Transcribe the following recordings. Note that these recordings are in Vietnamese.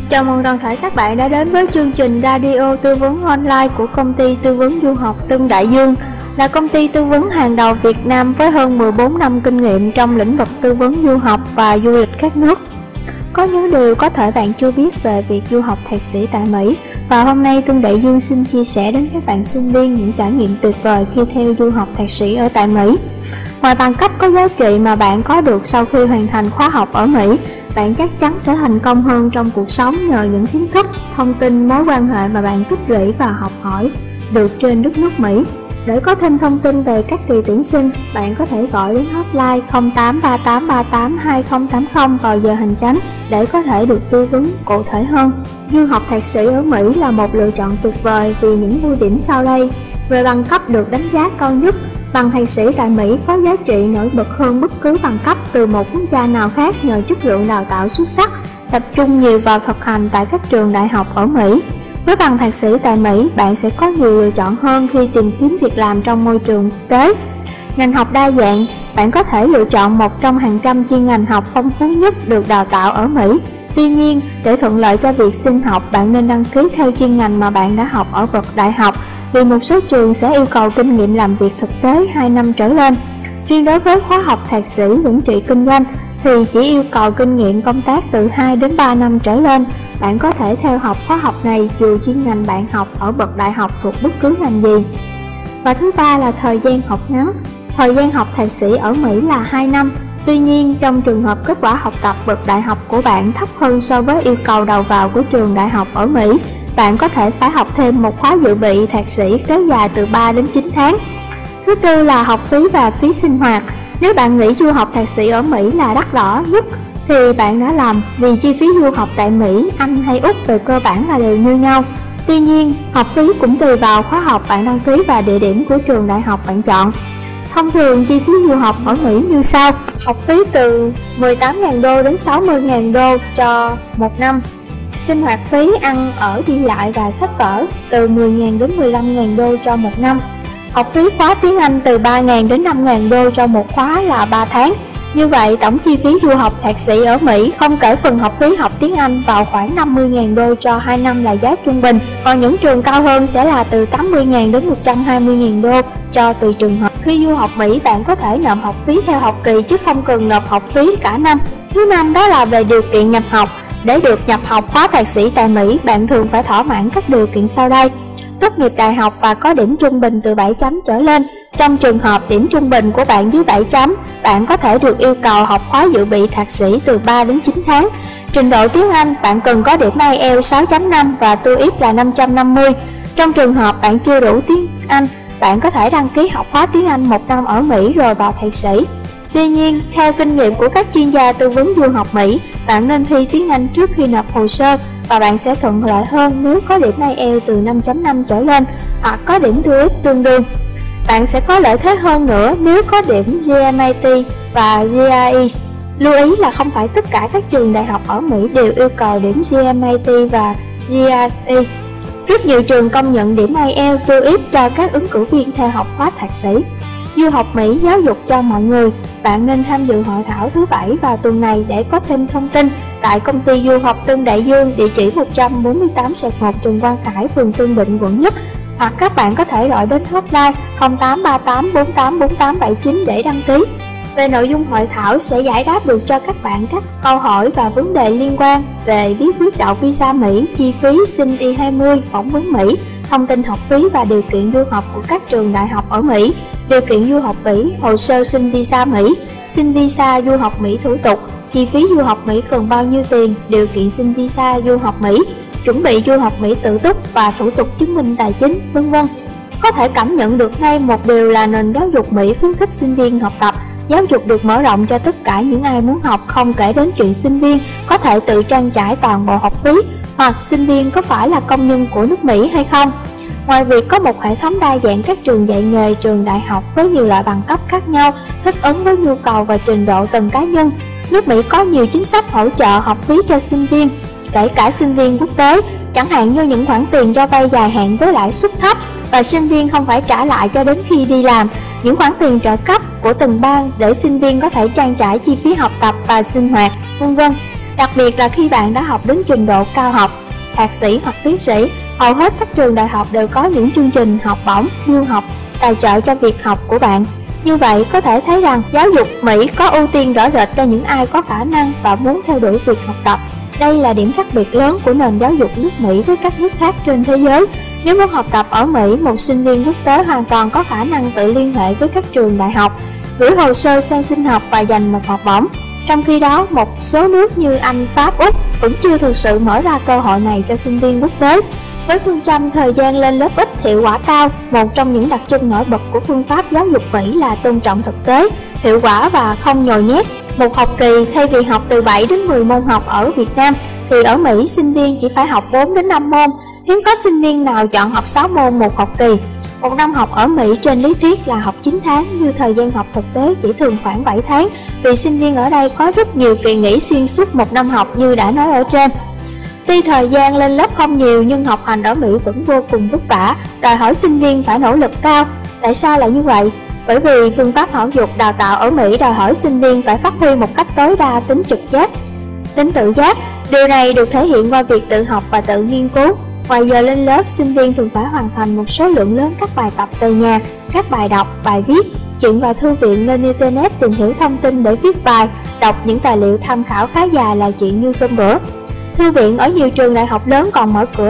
Chào mừng toàn thể các bạn đã đến với chương trình radio tư vấn online của công ty tư vấn du học Tân Đại Dương, là công ty tư vấn hàng đầu Việt Nam với hơn 14 năm kinh nghiệm trong lĩnh vực tư vấn du học và du lịch các nước. Có những điều có thể bạn chưa biết về việc du học thạc sĩ tại Mỹ, và hôm nay Tân Đại Dương xin chia sẻ đến các bạn sinh viên những trải nghiệm tuyệt vời khi theo du học thạc sĩ ở tại Mỹ. Ngoài bằng cấp có giá trị mà bạn có được sau khi hoàn thành khóa học ở Mỹ, bạn chắc chắn sẽ thành công hơn trong cuộc sống nhờ những kiến thức, thông tin, mối quan hệ mà bạn tích lũy và học hỏi được trên đất nước Mỹ. Để có thêm thông tin về các kỳ tuyển sinh, bạn có thể gọi đến hotline 0838382080 vào giờ hành chánh để có thể được tư vấn cụ thể hơn. Du học thạc sĩ ở Mỹ là một lựa chọn tuyệt vời vì những ưu điểm sau đây. Về bằng cấp được đánh giá cao nhất, bằng thạc sĩ tại Mỹ có giá trị nổi bật hơn bất cứ bằng cấp từ một quốc gia nào khác nhờ chất lượng đào tạo xuất sắc, tập trung nhiều vào thực hành tại các trường đại học ở Mỹ. Với bằng thạc sĩ tại Mỹ, bạn sẽ có nhiều lựa chọn hơn khi tìm kiếm việc làm trong môi trường quốc tế. Ngành học đa dạng, bạn có thể lựa chọn một trong hàng trăm chuyên ngành học phong phú nhất được đào tạo ở Mỹ. Tuy nhiên, để thuận lợi cho việc xin học, bạn nên đăng ký theo chuyên ngành mà bạn đã học ở bậc đại học, vì một số trường sẽ yêu cầu kinh nghiệm làm việc thực tế 2 năm trở lên. Riêng đối với khóa học thạc sĩ quản trị kinh doanh thì chỉ yêu cầu kinh nghiệm công tác từ 2 đến 3 năm trở lên. Bạn có thể theo học khóa học này dù chuyên ngành bạn học ở bậc đại học thuộc bất cứ ngành gì. Và thứ ba là thời gian học ngắn. Thời gian học thạc sĩ ở Mỹ là 2 năm. Tuy nhiên, trong trường hợp kết quả học tập bậc đại học của bạn thấp hơn so với yêu cầu đầu vào của trường đại học ở Mỹ, bạn có thể phải học thêm một khóa dự bị thạc sĩ kéo dài từ 3 đến 9 tháng. Thứ tư là học phí và phí sinh hoạt. Nếu bạn nghĩ du học thạc sĩ ở Mỹ là đắt đỏ nhất thì bạn đã lầm, vì chi phí du học tại Mỹ, Anh hay Úc về cơ bản là đều như nhau. Tuy nhiên, học phí cũng tùy vào khóa học bạn đăng ký và địa điểm của trường đại học bạn chọn. Thông thường chi phí du học ở Mỹ như sau: học phí từ 18.000 đô đến 60.000 đô cho một năm. Sinh hoạt phí, ăn ở, đi lại và sách vở từ 10.000 đến 15.000 đô cho một năm. Học phí khóa tiếng Anh từ 3.000 đến 5.000 đô cho một khóa là 3 tháng. Như vậy, tổng chi phí du học thạc sĩ ở Mỹ không kể phần học phí học tiếng Anh vào khoảng 50.000 đô cho 2 năm là giá trung bình. Còn những trường cao hơn sẽ là từ 80.000 đến 120.000 đô cho tùy trường hợp. Khi du học Mỹ, bạn có thể nộp học phí theo học kỳ chứ không cần nộp học phí cả năm. Thứ năm đó là về điều kiện nhập học. Để được nhập học khóa thạc sĩ tại Mỹ, bạn thường phải thỏa mãn các điều kiện sau đây: tốt nghiệp đại học và có điểm trung bình từ 7 chấm trở lên. Trong trường hợp điểm trung bình của bạn dưới 7 chấm, bạn có thể được yêu cầu học khóa dự bị thạc sĩ từ 3 đến 9 tháng. Trình độ tiếng Anh, bạn cần có điểm IELTS 6.5 và TOEIC là 550. Trong trường hợp bạn chưa đủ tiếng Anh, bạn có thể đăng ký học khóa tiếng Anh 1 năm ở Mỹ rồi vào thạc sĩ. Tuy nhiên, theo kinh nghiệm của các chuyên gia tư vấn du học Mỹ, bạn nên thi tiếng Anh trước khi nộp hồ sơ, và bạn sẽ thuận lợi hơn nếu có điểm IELTS từ 5.5 trở lên hoặc có điểm TOEIC tương đương. Bạn sẽ có lợi thế hơn nữa nếu có điểm GMAT và GRE. Lưu ý là không phải tất cả các trường đại học ở Mỹ đều yêu cầu điểm GMAT và GRE. Rất nhiều trường công nhận điểm IELTS, TOEIC cho các ứng cử viên theo học khóa thạc sĩ. Du học Mỹ giáo dục cho mọi người. Bạn nên tham dự hội thảo thứ 7 vào tuần này để có thêm thông tin tại công ty du học Tân Đại Dương, địa chỉ 148/1 Trần Quang Khải, phường Tân Định, quận Nhất. Hoặc các bạn có thể gọi đến hotline 0838484879 để đăng ký. Về nội dung hội thảo sẽ giải đáp được cho các bạn các câu hỏi và vấn đề liên quan về bí quyết đậu visa Mỹ, chi phí xin I-20, phỏng vấn Mỹ, thông tin học phí và điều kiện du học của các trường đại học ở Mỹ, điều kiện du học Mỹ, hồ sơ xin visa Mỹ, xin visa du học Mỹ thủ tục, chi phí du học Mỹ cần bao nhiêu tiền, điều kiện xin visa du học Mỹ, chuẩn bị du học Mỹ tự túc và thủ tục chứng minh tài chính, vân vân. Có thể cảm nhận được ngay một điều là nền giáo dục Mỹ khuyến khích sinh viên học tập. Giáo dục được mở rộng cho tất cả những ai muốn học, không kể đến chuyện sinh viên có thể tự trang trải toàn bộ học phí, hoặc sinh viên có phải là công nhân của nước Mỹ hay không. Ngoài việc có một hệ thống đa dạng các trường dạy nghề, trường đại học với nhiều loại bằng cấp khác nhau, thích ứng với nhu cầu và trình độ từng cá nhân, nước Mỹ có nhiều chính sách hỗ trợ học phí cho sinh viên, kể cả sinh viên quốc tế, chẳng hạn như những khoản tiền cho vay dài hạn với lãi suất thấp và sinh viên không phải trả lại cho đến khi đi làm, những khoản tiền trợ cấp của từng bang để sinh viên có thể trang trải chi phí học tập và sinh hoạt, vân vân. Đặc biệt là khi bạn đã học đến trình độ cao học, thạc sĩ hoặc tiến sĩ, hầu hết các trường đại học đều có những chương trình học bổng, du học, tài trợ cho việc học của bạn. Như vậy, có thể thấy rằng giáo dục Mỹ có ưu tiên rõ rệt cho những ai có khả năng và muốn theo đuổi việc học tập. Đây là điểm khác biệt lớn của nền giáo dục nước Mỹ với các nước khác trên thế giới. Nếu muốn học tập ở Mỹ, một sinh viên quốc tế hoàn toàn có khả năng tự liên hệ với các trường đại học, gửi hồ sơ sang xin học và giành một học bổng. Trong khi đó, một số nước như Anh, Pháp, Úc vẫn chưa thực sự mở ra cơ hội này cho sinh viên quốc tế. Với phương châm thời gian lên lớp ít, hiệu quả cao, một trong những đặc trưng nổi bật của phương pháp giáo dục Mỹ là tôn trọng thực tế, hiệu quả và không nhồi nhét. Một học kỳ thay vì học từ 7 đến 10 môn học ở Việt Nam, thì ở Mỹ sinh viên chỉ phải học 4 đến 5 môn. Hiếm có sinh viên nào chọn học 6 môn một học kỳ. Một năm học ở Mỹ trên lý thuyết là học 9 tháng, như thời gian học thực tế chỉ thường khoảng 7 tháng, vì sinh viên ở đây có rất nhiều kỳ nghỉ xuyên suốt một năm học như đã nói ở trên. Tuy thời gian lên lớp không nhiều nhưng học hành ở Mỹ vẫn vô cùng vất vả, đòi hỏi sinh viên phải nỗ lực cao. Tại sao lại như vậy? Bởi vì phương pháp giáo dục đào tạo ở Mỹ đòi hỏi sinh viên phải phát huy một cách tối đa tính trực giác, tính tự giác. Điều này được thể hiện qua việc tự học và tự nghiên cứu. Ngoài giờ lên lớp, sinh viên thường phải hoàn thành một số lượng lớn các bài tập từ nhà, các bài đọc, bài viết, chuyển vào thư viện, lên Internet tìm hiểu thông tin để viết bài, đọc những tài liệu tham khảo khá dài là chuyện như cơm bữa. Thư viện ở nhiều trường đại học lớn còn mở cửa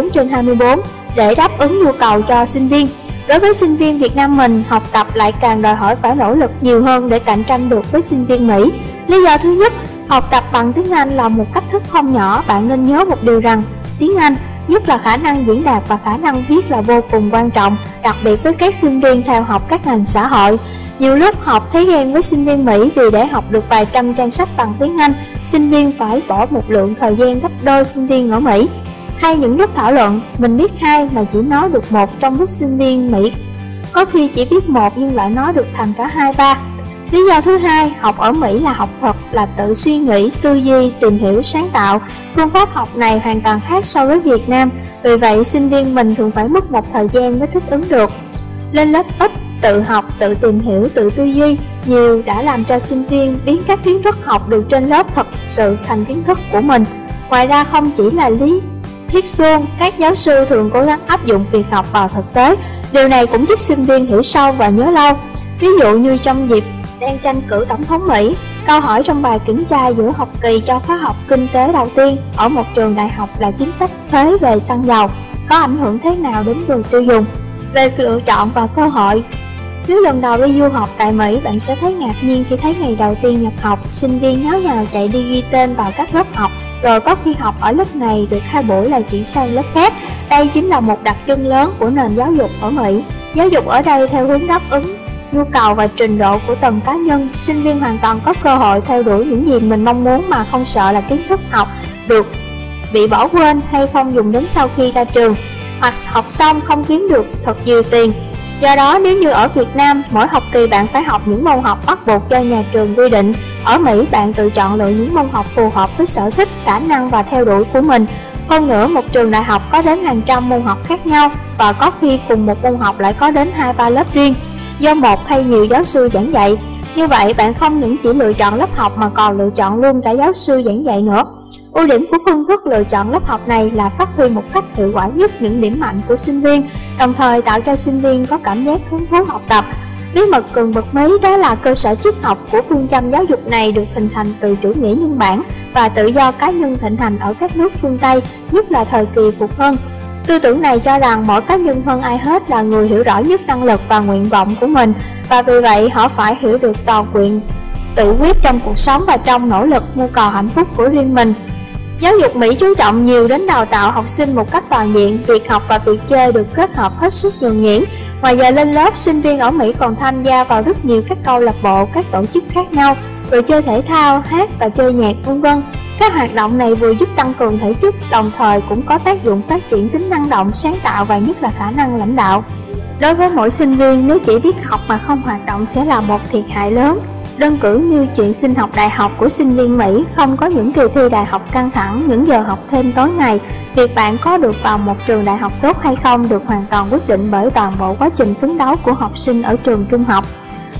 24/24 để đáp ứng nhu cầu cho sinh viên. Đối với sinh viên Việt Nam mình, học tập lại càng đòi hỏi phải nỗ lực nhiều hơn để cạnh tranh được với sinh viên Mỹ. Lý do thứ nhất, học tập bằng tiếng Anh là một cách thức không nhỏ. Bạn nên nhớ một điều rằng, tiếng Anh, nhất là khả năng diễn đạt và khả năng viết là vô cùng quan trọng, đặc biệt với các sinh viên theo học các ngành xã hội. Nhiều lúc học thấy ghen với sinh viên Mỹ vì để học được vài trăm trang sách bằng tiếng Anh, sinh viên phải bỏ một lượng thời gian gấp đôi sinh viên ở Mỹ. Hay những lúc thảo luận, mình biết 2 mà chỉ nói được 1, trong lúc sinh viên Mỹ có khi chỉ biết 1 nhưng lại nói được thành cả 2, 3. Lý do thứ hai, học ở Mỹ là học thật, là tự suy nghĩ, tư duy, tìm hiểu, sáng tạo. Phương pháp học này hoàn toàn khác so với Việt Nam, vì vậy sinh viên mình thường phải mất một thời gian mới thích ứng được. Lên lớp ít, tự học, tự tìm hiểu, tự tư duy nhiều đã làm cho sinh viên biến các kiến thức học được trên lớp thật sự thành kiến thức của mình. Ngoài ra, không chỉ là lý thuyết suông, các giáo sư thường cố gắng áp dụng việc học vào thực tế. Điều này cũng giúp sinh viên hiểu sâu và nhớ lâu. Ví dụ như trong dịp đang tranh cử tổng thống Mỹ, câu hỏi trong bài kiểm tra giữa học kỳ cho khóa học kinh tế đầu tiên ở một trường đại học là chính sách thuế về xăng dầu có ảnh hưởng thế nào đến người tiêu dùng. Về lựa chọn và cơ hội, nếu lần đầu đi du học tại Mỹ, bạn sẽ thấy ngạc nhiên khi thấy ngày đầu tiên nhập học, sinh viên nháo nhào chạy đi ghi tên vào các lớp học, rồi có khi học ở lớp này được 2 buổi là chuyển sang lớp khác. Đây chính là một đặc trưng lớn của nền giáo dục ở Mỹ. Giáo dục ở đây theo hướng đáp ứng nhu cầu và trình độ của từng cá nhân. Sinh viên hoàn toàn có cơ hội theo đuổi những gì mình mong muốn mà không sợ là kiến thức học được bị bỏ quên hay không dùng đến sau khi ra trường, hoặc học xong không kiếm được thật nhiều tiền. Do đó, nếu như ở Việt Nam, mỗi học kỳ bạn phải học những môn học bắt buộc do nhà trường quy định, ở Mỹ bạn tự chọn lựa những môn học phù hợp với sở thích, khả năng và theo đuổi của mình. Hơn nữa, một trường đại học có đến hàng trăm môn học khác nhau, và có khi cùng một môn học lại có đến 2-3 lớp riêng do một hay nhiều giáo sư giảng dạy. Như vậy, bạn không những chỉ lựa chọn lớp học mà còn lựa chọn luôn cả giáo sư giảng dạy nữa. Ưu điểm của phương thức lựa chọn lớp học này là phát huy một cách hiệu quả nhất những điểm mạnh của sinh viên, đồng thời tạo cho sinh viên có cảm giác hứng thú học tập. Bí mật cần bật mí đó là cơ sở triết học của phương châm giáo dục này được hình thành từ chủ nghĩa nhân bản và tự do cá nhân thịnh hành ở các nước phương Tây, nhất là thời kỳ Phục Hưng. Tư tưởng này cho rằng mỗi cá nhân hơn ai hết là người hiểu rõ nhất năng lực và nguyện vọng của mình, và vì vậy họ phải hiểu được toàn quyền tự quyết trong cuộc sống và trong nỗ lực mưu cầu hạnh phúc của riêng mình. Giáo dục Mỹ chú trọng nhiều đến đào tạo học sinh một cách toàn diện, việc học và việc chơi được kết hợp hết sức nhuần nhuyễn. Ngoài giờ lên lớp, sinh viên ở Mỹ còn tham gia vào rất nhiều các câu lạc bộ, các tổ chức khác nhau, rồi chơi thể thao, hát và chơi nhạc v.v. Các hoạt động này vừa giúp tăng cường thể chất, đồng thời cũng có tác dụng phát triển tính năng động, sáng tạo và nhất là khả năng lãnh đạo. Đối với mỗi sinh viên, nếu chỉ biết học mà không hoạt động sẽ là một thiệt hại lớn. Đơn cử như chuyện xin học đại học của sinh viên Mỹ, không có những kỳ thi đại học căng thẳng, những giờ học thêm tối ngày, việc bạn có được vào một trường đại học tốt hay không được hoàn toàn quyết định bởi toàn bộ quá trình phấn đấu của học sinh ở trường trung học.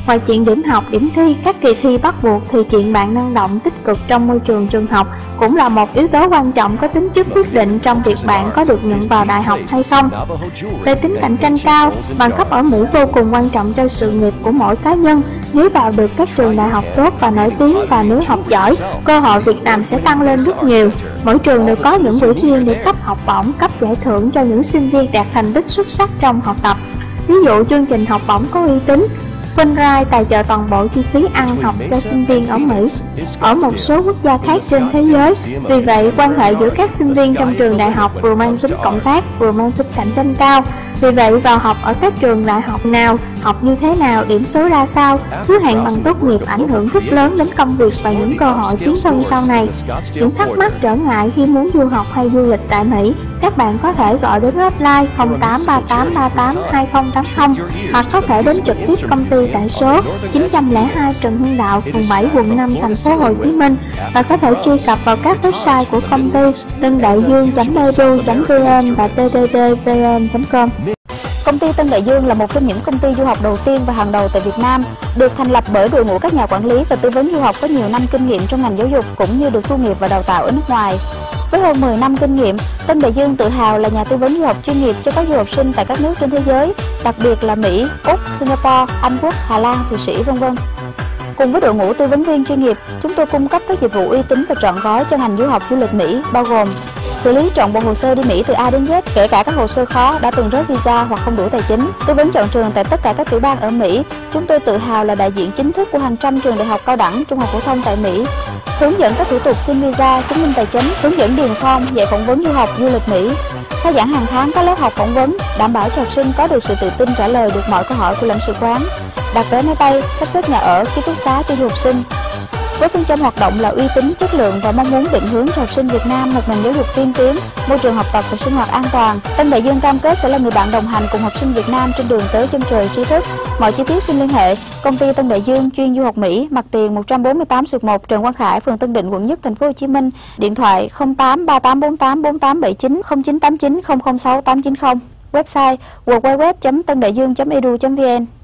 Ngoài chuyện điểm học, điểm thi, các kỳ thi bắt buộc thì chuyện bạn năng động, tích cực trong môi trường trường học cũng là một yếu tố quan trọng có tính chất quyết định trong việc bạn có được nhận vào đại học hay không. Về tính cạnh tranh cao, bằng cấp ở Mỹ vô cùng quan trọng cho sự nghiệp của mỗi cá nhân. Nếu vào được các trường đại học tốt và nổi tiếng và nếu học giỏi, cơ hội việc làm sẽ tăng lên rất nhiều. Mỗi trường đều có những ủy viên để cấp học bổng, cấp giải thưởng cho những sinh viên đạt thành tích xuất sắc trong học tập. Ví dụ chương trình học bổng có uy tín, Fulbright tài trợ toàn bộ chi phí ăn học cho sinh viên ở Mỹ, ở một số quốc gia khác trên thế giới. Vì vậy, quan hệ giữa các sinh viên trong trường đại học vừa mang tính cộng tác, vừa mang tính cạnh tranh cao. Vì vậy, vào học ở các trường đại học nào, học như thế nào, điểm số ra sao, thứ hạng bằng tốt nghiệp ảnh hưởng rất lớn đến công việc và những cơ hội tiến thân sau này. Những thắc mắc trở ngại khi muốn du học hay du lịch tại Mỹ, các bạn có thể gọi đến hotline 0838382080 hoặc có thể đến trực tiếp công ty tại số 902 Trần Hưng Đạo, phường 7, quận 5, thành phố Hồ Chí Minh và có thể truy cập vào các website của công ty Tân Đại Dương.edu.vn và tddvn.com. Công ty Tân Đại Dương là một trong những công ty du học đầu tiên và hàng đầu tại Việt Nam, được thành lập bởi đội ngũ các nhà quản lý và tư vấn du học có nhiều năm kinh nghiệm trong ngành giáo dục cũng như được tu nghiệp và đào tạo ở nước ngoài. Với hơn 10 năm kinh nghiệm, Tân Đại Dương tự hào là nhà tư vấn du học chuyên nghiệp cho các du học sinh tại các nước trên thế giới, đặc biệt là Mỹ, Úc, Singapore, Anh Quốc, Hà Lan, Thụy Sĩ, v.v. Cùng với đội ngũ tư vấn viên chuyên nghiệp, chúng tôi cung cấp các dịch vụ uy tín và trọn gói cho ngành du học du lịch Mỹ, bao gồm xử lý trọn bộ hồ sơ đi Mỹ từ A đến Z, kể cả các hồ sơ khó, đã từng rớt visa hoặc không đủ tài chính, tư vấn chọn trường tại tất cả các tiểu bang ở Mỹ. Chúng tôi tự hào là đại diện chính thức của hàng trăm trường đại học cao đẳng, trung học phổ thông tại Mỹ. Hướng dẫn các thủ tục xin visa, chứng minh tài chính, hướng dẫn điền form, dạy phỏng vấn du học du lịch Mỹ. Khai giảng hàng tháng các lớp học phỏng vấn, đảm bảo cho học sinh có được sự tự tin trả lời được mọi câu hỏi của lãnh sự quán. Đặt vé máy bay, sắp xếp nhà ở, ký túc xá cho du học sinh. Với phương châm hoạt động là uy tín, chất lượng và mong muốn định hướng cho học sinh Việt Nam một nền giáo dục tiên tiến, môi trường học tập và sinh hoạt an toàn, Tân Đại Dương cam kết sẽ là người bạn đồng hành cùng học sinh Việt Nam trên đường tới chân trời tri thức. Mọi chi tiết xin liên hệ công ty Tân Đại Dương chuyên du học Mỹ, mặt tiền 148/1 Trần Quang Khải, phường Tân Định, quận Nhất, thành phố Hồ Chí Minh. Điện thoại 0838484879 0989 006 890. Website www.tandaiduong.edu.vn.